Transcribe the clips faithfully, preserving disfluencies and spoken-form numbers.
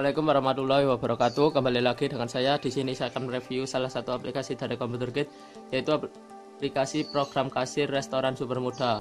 Assalamualaikum warahmatullahi wabarakatuh. Kembali lagi dengan saya. Di sini saya akan mereview salah satu aplikasi dari Computer Gate, yaitu aplikasi program kasir restoran super mudah.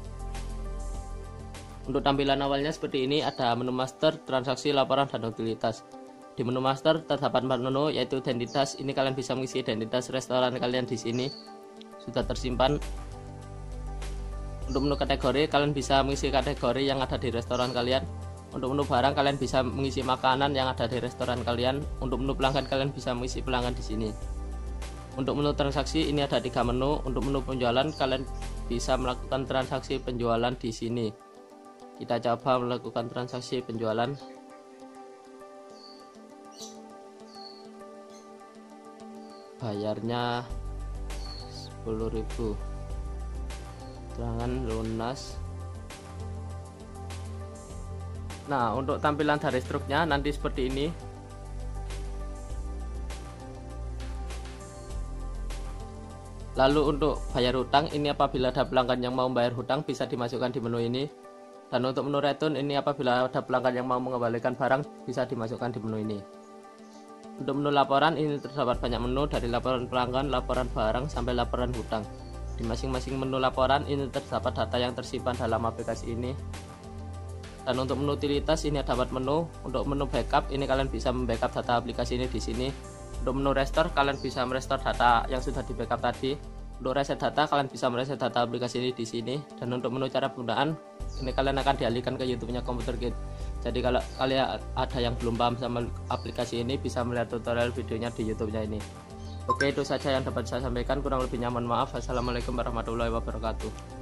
Untuk tampilan awalnya seperti ini, ada menu master, transaksi, laporan, dan utilitas. Di menu master terdapat empat menu, yaitu identitas. Ini kalian bisa mengisi identitas restoran kalian di sini, sudah tersimpan. Untuk menu kategori, kalian bisa mengisi kategori yang ada di restoran kalian. Untuk menu barang, kalian bisa mengisi makanan yang ada di restoran kalian. Untuk menu pelanggan, kalian bisa mengisi pelanggan di sini. Untuk menu transaksi, ini ada tiga menu. Untuk menu penjualan, kalian bisa melakukan transaksi penjualan di sini. Kita coba melakukan transaksi penjualan. Bayarnya sepuluh ribu. Terangan lunas. Nah, untuk tampilan dari struknya nanti seperti ini. Lalu untuk bayar hutang, ini apabila ada pelanggan yang mau membayar hutang bisa dimasukkan di menu ini. Dan untuk menu return, ini apabila ada pelanggan yang mau mengembalikan barang bisa dimasukkan di menu ini. Untuk menu laporan, ini terdapat banyak menu dari laporan pelanggan, laporan barang, sampai laporan hutang. Di masing-masing menu laporan ini terdapat data yang tersimpan dalam aplikasi ini. Dan untuk menu utilitas, ini dapat menu. Untuk menu backup, ini kalian bisa membackup data aplikasi ini di sini. Untuk menu restore, kalian bisa merestore data yang sudah di backup tadi. Untuk reset data, kalian bisa mereset data aplikasi ini di sini. Dan untuk menu cara penggunaan, ini kalian akan dialihkan ke YouTube-nya Computer Gate. Jadi kalau kalian ada yang belum paham sama aplikasi ini, bisa melihat tutorial videonya di YouTube-nya ini. Oke, itu saja yang dapat saya sampaikan. Kurang lebihnya mohon maaf. Assalamualaikum warahmatullahi wabarakatuh.